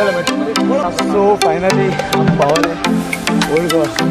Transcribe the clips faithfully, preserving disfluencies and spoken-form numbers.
So finally हम पावले old Goa.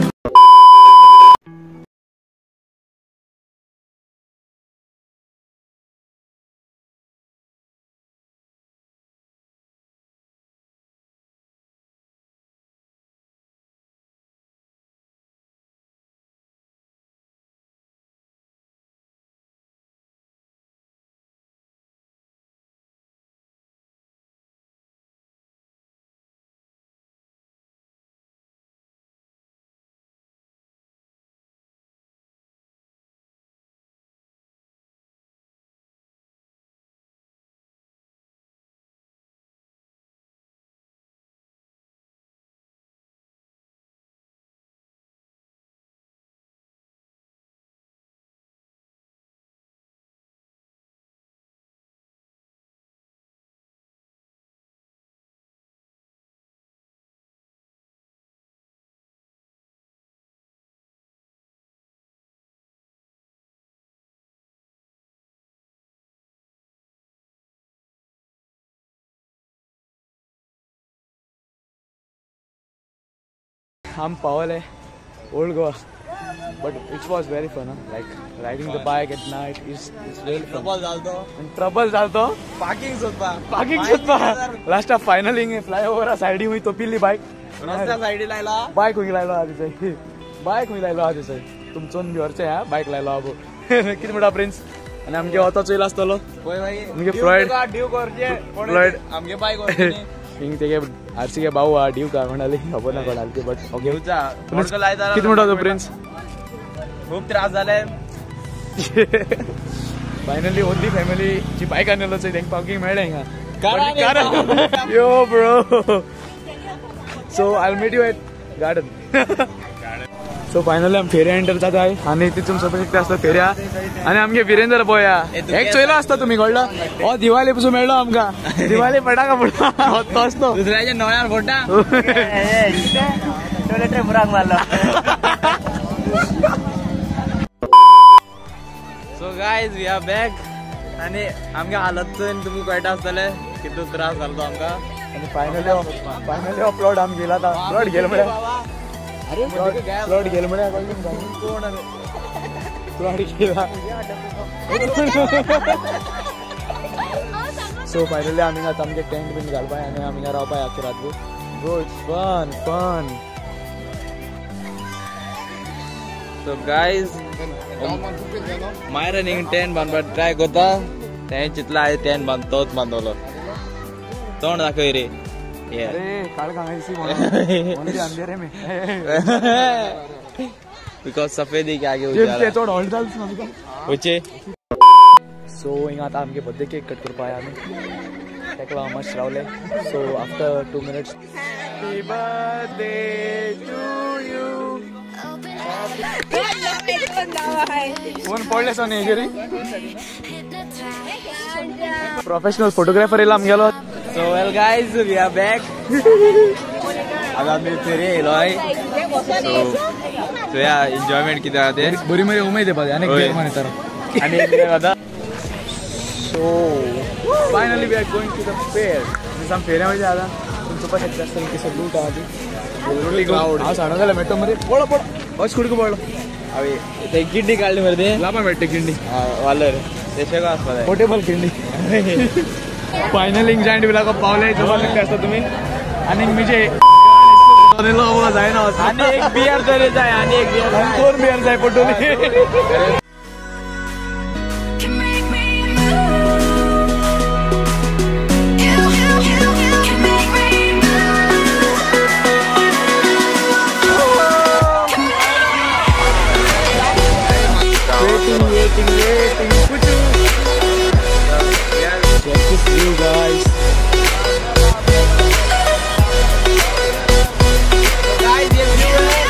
हम पावले old Goa, but it was very fun, huh? Like riding the bike at night is it's really fun. Trouble झालतो. And trouble झालतो. Parking सुद्धा. Parking सुद्धा. Last of finally flyover side हुई तो पिल्ली बाइक. रस्त्या साइड लायला. बाइक हुई लायलो आधी सही. बाइक हुई लायलो आधी सही. तुमचोन बिवरचे हा बाइक लायलो आबो. किती मोठा प्रिन्स. आणि आमगे होता चोयला असतलो. होय भाई. आमगे फ्लॉइड. ड्यू करजे. फ्लॉइड. आमगे बाइक होती. इंग तेगे आरसी के बाऊ आ ड्यू का म्हणाले हबो ना कोणालते बट ओके. ड्यूचा. मोडको लायता. किती मोठा तो प्रिन्स. खूप त्रास झाले. फायनली ओनली फॅमिली ची बाईक आणलेलो आहे त्यांना पार्किंग मिळाले का yo bro. So I meet you at garden. So finally आम्ही फेऱ्या एंटर जात आहे आणि तिथून सोबत असतं फेऱ्या आणि आमगे वीरेंद्र बोया एक चोयला असता तुम्ही कळलं. हो दिवाळी पासून मिळलो आमका दिवाळी फटाका फुटला तो असतो दुसऱ्याच्या नव्यान फोटा. बुराक मारला. So guys we are back आणि आमच्या हालत तुम्ही कळटा असतले किती त्रास झालो आमका. आणि फायनली फायनली अपलोड आम गेला था अपलोड गेल म्हणे. अरे अपलोड गेल म्हणे कोण अपलोड केला. सो फायनली आम्ही आता आमचे टेंट बीन घालपाय आणि आम्ही रावपाय आखी रातभर. Bro it's fun fun. So guys मायरा नींग टेंट बांधपाक ट्राय करता. तें चितला आहे टेंट बांध तोच बांधवलो. तोंड दाखय रे. अरे काळ कांगायची म्हणून अंधेरे में बिकॉज सफेदी के आगे उजाला थोड होल्ड झालस ना तुका होचे. सो हिंगा आता आमगे बर्थडे केक कट करपाय आमी तेका मस्त रावले. So after two minutes happy birthday to you. Phone पडले सो न्ही गेरी प्रोफेशनल फोटोग्राफर येला आम गेलो. So well guys we are back. आता आम्ही फेरी येयलोय. सो सो या एन्जॉयमेंट किती आहे ते बरी मरी उमेद आहे पाहिजे अनेक गेम माने तर आणि आता. So finally we are going to the fair. जसं आम फेऱ्यामध्ये आता तुमचं पण एक जास्त की सब लूट आधी लूटी क्राउड हा सांगायला मेट्रो मध्ये पळ पळ बस कुडको पळलो. अवे ते किंडी काढली मध्ये लांब भेटते किंडी वालर ते सगळं असतं पोर्टेबल किंडी. फायनली जॉईंट विला का पावले जबरदस्त असता तुम्ही आणि मी जे जाय ना आणि एक बियर तरी जाय आणि एक बियर दोन बियर जाय पटोली. Waiting, waiting, waiting. Put you. Check this view, guys. guys ये view है.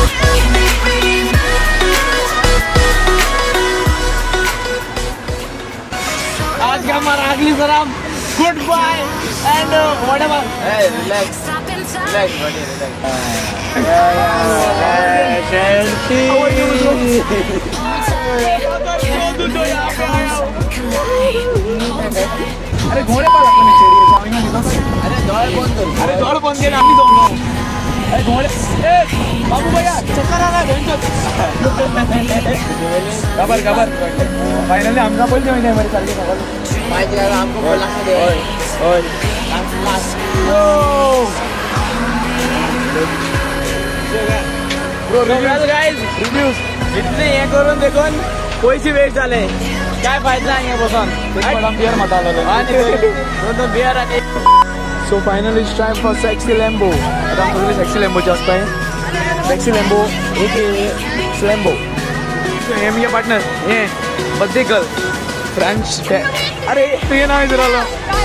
आज का हमारा अगली सलाम good bye and whatever. Hey relax relax buddy relax. Chelsea. अरे घोडे पण अरे दोळ बंद कर अरे दोळ बंद केले आम्ही जाऊन जाऊ अरे घोडे ए बाबू भैया चक्कर आला खबर खबर फाइनली आमचा पण जेवण आहे मरे चालले खबर माहिती आहे हमको बोला दे ओय ओय last bro reviews guys reviews इतने हे करून देखून पैसे वेस्ट झाले काय फायदा आहे बसून बियर मत आलेलो आणि बियर आणि so finally it's time for sexy lambo आता आमच्याकडे सेक्सी लॅम्बोची असतं सेक्सी लॅम्बो एक स्लॅम्बो हे मी पार्टनर हे बर्थडे गर्ल फ्रेंच अरे तू ये नाव विचारलं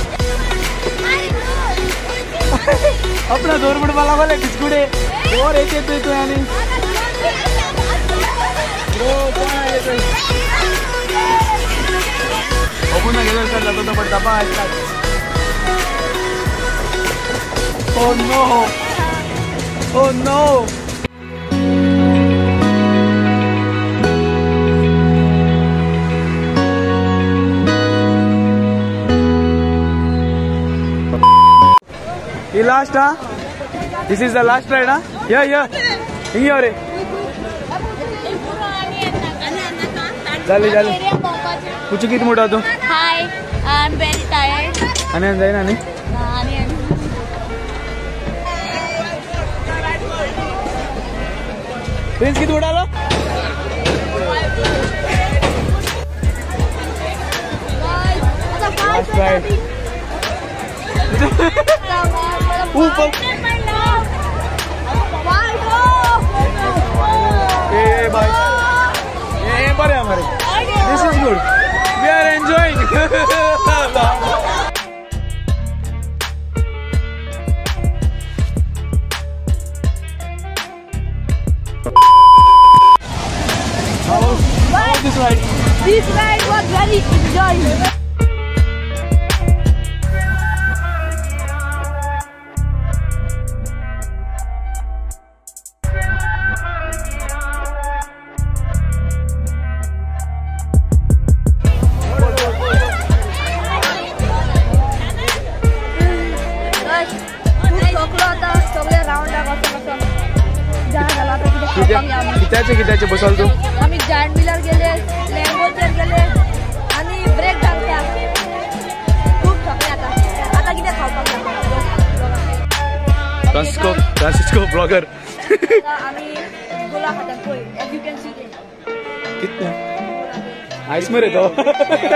आपला जोर वाला बोले बिस्कुडे और एक येतोय तू आणि पुन्हा गेलो सर जातो तो पण डबा Oh no! Oh no! The last, huh? This is the last ride, huh? Yeah, yeah. Here, Jali, jali. Kuchu kit moda tu? Hi, I'm very tired. Ani an jaina ani? Ani an. Prince kit moda lo? Last ride. ऊपर. Hey, bye. Hey, bye, हमारे. This is good. We are enjoying. How was this ride? This ride was very enjoyable. किती किती बसल तू आम्ही giant wheeler गेले लॅम्बो chair गेले आणि break घालत्या खूप थकले आता आता किती खावपाक फ्रांसिस्को फ्रांसिस्को ब्लॉगर आम्ही गोला खातात कोई एज यू कॅन सी कितने आइस में रहता हो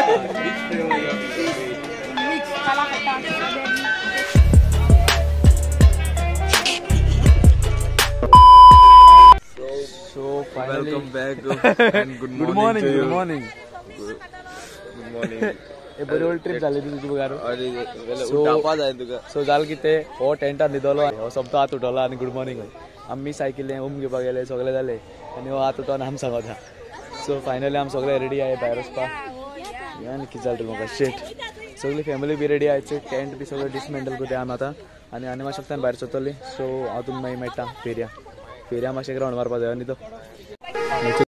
मिक्स काला खाता So finally, welcome back and good morning. Good morning. To you. Good morning. Good, good morning. हे बरी ओल्ड ट्रिप झाली तुझी बघार अरे वेले उठापा जाय तुका सो जाल किते हो टेंटार न्हिदलो हो शब्द हात उठवला आणि गुड मॉर्निंग आम्ही सायकलीन उम घेवपाक गेले सगळे जाले आणि हो हात उठोवन आम सांगता सो फायनली आम सगळे रेडी आहे भायर वचपाक आनी कितें जालें म्हाका शेट सगळी फॅमिली बी रेडी आहायचे टेंट बी सगळे डिसमेंटल करता आम आतां आनी आनी मातशें वक्तान भायर सरतली सो हांव तुमकां मागीर मेळटा फेरया फेरया मातशें रावंड मारपाक जाय न्ही तो